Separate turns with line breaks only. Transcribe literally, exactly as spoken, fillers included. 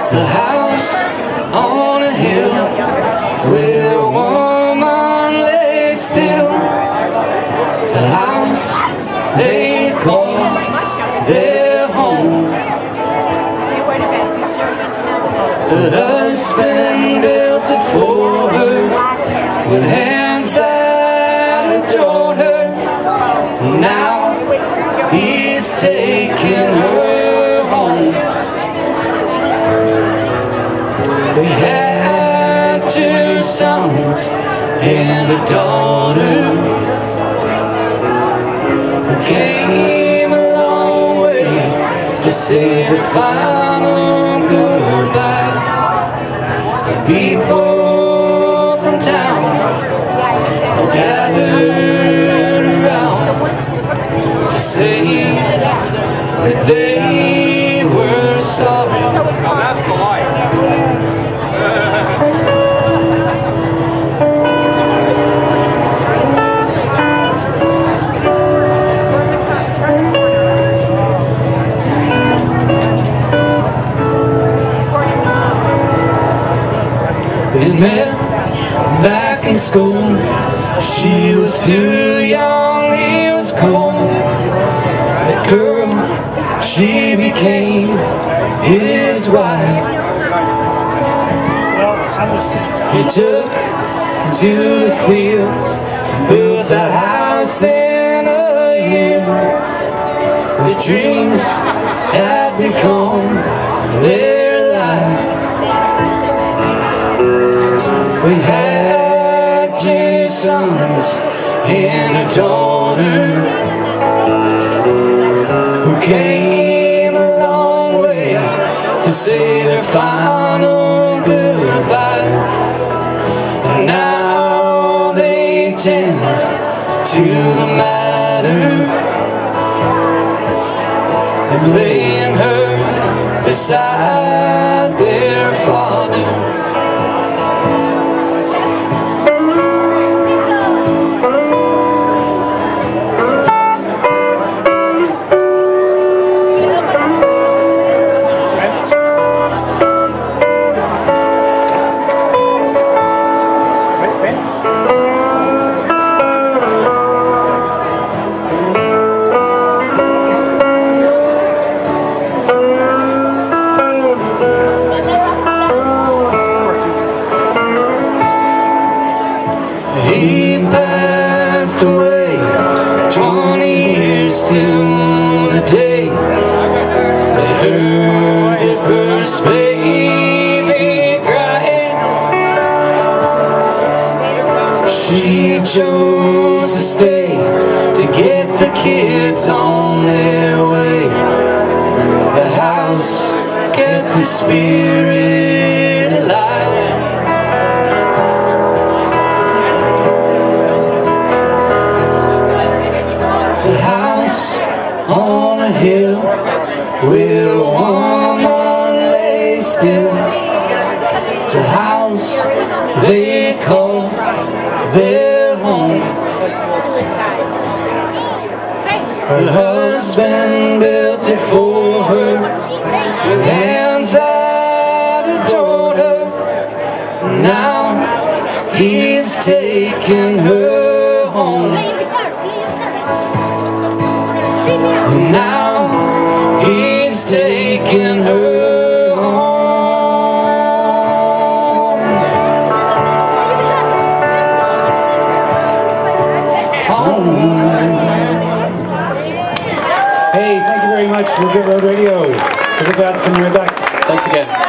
It's a house on a hill where a woman lay still. It's a house they call their home. Her husband built it for her with hands that adored her. And now he's taken her home. They had two sons and a daughter who came a long way to say the final goodbyes. The people from town all gathered around to say that they were sorry. That's the life. They met back in school. She was too young, he was cold. That girl, she became his wife. He took to the fields, built that house in a year. The dreams had become their life. We had two sons and a daughter who came a long way to say their final goodbyes. And now they tend to the matter of laying her beside their father. He passed away twenty years to the day they heard their first baby cry. She chose to stay to get the kids on their way. The house kept the spirit alive. It's a house on a hill where a woman lay still. It's a house they call their home. Her husband built it for her with hands that adored her. Now he's taken her home. And now he's taken her home. Home.
Hey, thank you very much. We'll get Road Radio. We'll be coming right back.
Thanks again.